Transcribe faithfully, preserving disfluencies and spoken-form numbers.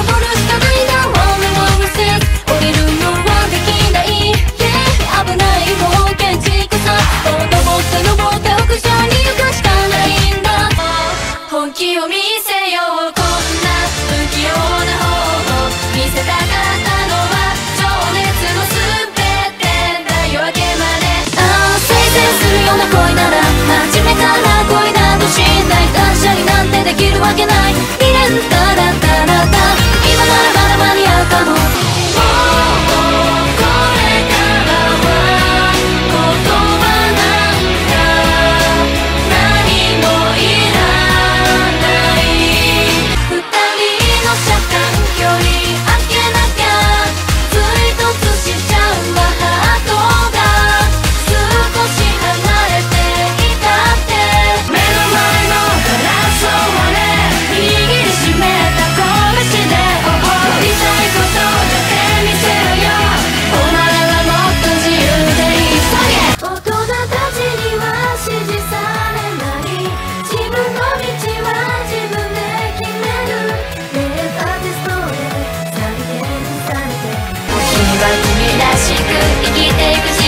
るしかないな One more step 降りるのはできない、yeah、危ない冒険地こそ登って登って屋上に行くしかないんだ。本気を見せよう、こんな不器用な方法見せたかったのは情熱の全てだ、夜明けまで。ああ推薦するような恋なら初めから恋などしない、断捨離なんてできるわけない、未練だらだらだ、今ならまだ間に合うかも。もうこれからは言葉なんか何もいらない二人の車間距離開けなきゃ追突しちゃうわ、ハートが少し離れていたって目の前のガラスを割れ握りしめた拳でおりたいことだけ見せろよ、お前はもっと自由でいい、大人たちには指示されない、自分の道は自分で決める、データテストで再現されて君は君らしく生きていく